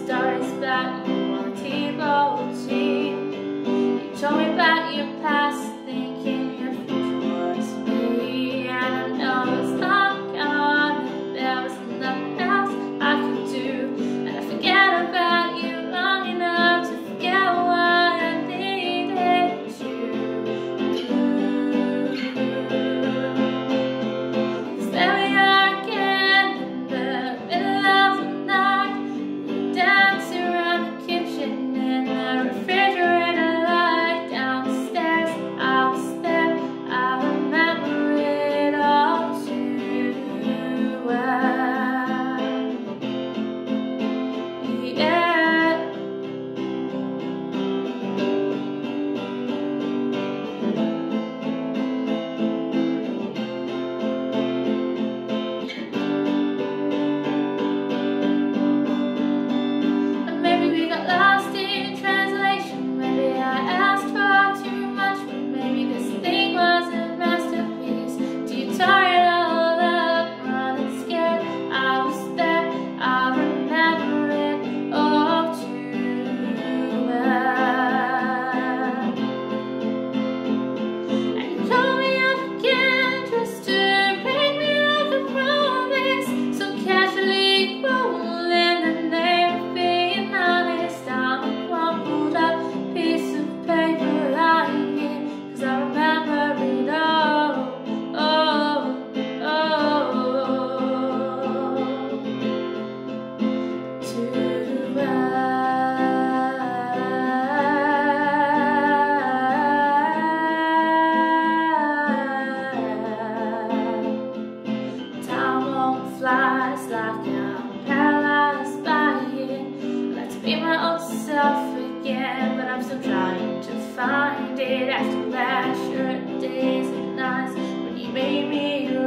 stories about you on TV. You told me about your past, thinking your future was me. And I know it's not gone, and there was nothing else I could do. And I forget about you long enough to forget why I needed you. 'Cause there we are again in the middle of the night. We dance around the kitchen in the refrigerator light. Downstairs, I was there, I remember it all too well. Yeah. And maybe we got lost in translation. Maybe I asked for too much, but maybe this thing was a masterpiece. Do you tie it all up, running scared? I was there, I remember it all too well. And you told me up again just to break me like a promise, so casually rolling the name of being honest. I'm a crumpled up piece of paper lying here, 'cause I remember it all, oh, too well. Time won't fly, it's like I'm paralyzed by it. I'd like to be my old self again, but I'm still trying to find it. After last year, days and nights when you made me